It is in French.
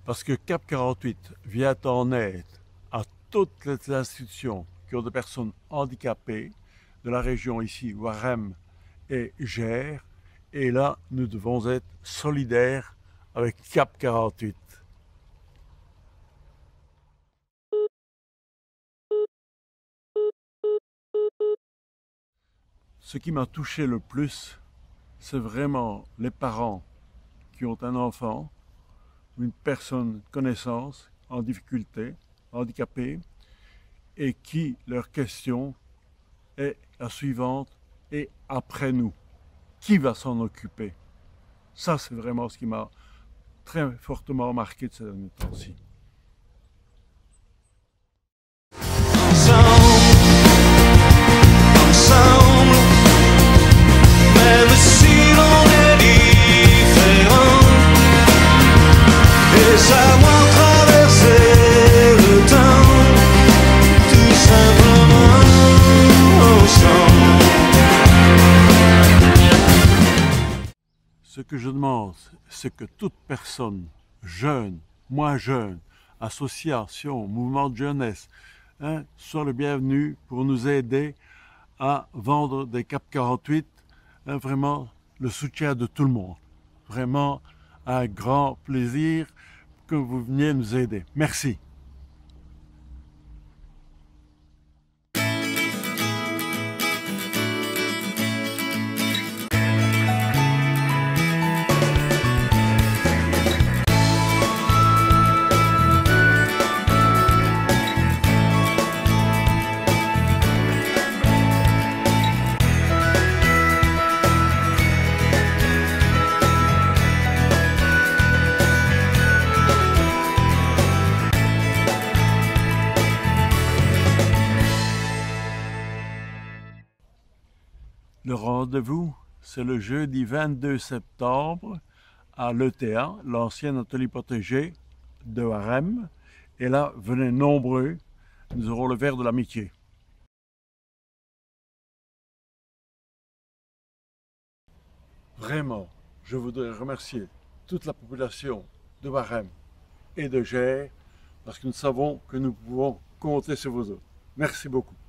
Parce que CAP 48 vient en aide à toutes les institutions qui ont des personnes handicapées de la région ici, Waremme et Gers. Et là, nous devons être solidaires avec CAP 48. Ce qui m'a touché le plus, c'est vraiment les parents qui ont un enfant, une personne connaissance en difficulté, handicapée, et qui, leur question est la suivante: et après nous, qui va s'en occuper? Ça, c'est vraiment ce qui m'a très fortement marqué de ces derniers temps-ci. Même si l'on est différent, et savoir traverser le temps, tout simplement ensemble. Ce que je demande, c'est que toute personne, jeune, moins jeune, association, mouvement de jeunesse, soit le bienvenu pour nous aider à vendre des CAP 48. Vraiment le soutien de tout le monde. Vraiment un grand plaisir que vous veniez nous aider. Merci. Le rendez-vous, c'est le jeudi 22 septembre à l'ETA, l'ancien atelier protégé de Waremme. Et là, venez nombreux, nous aurons le verre de l'amitié. Vraiment, je voudrais remercier toute la population de Waremme et de Gers, parce que nous savons que nous pouvons compter sur vous autres. Merci beaucoup.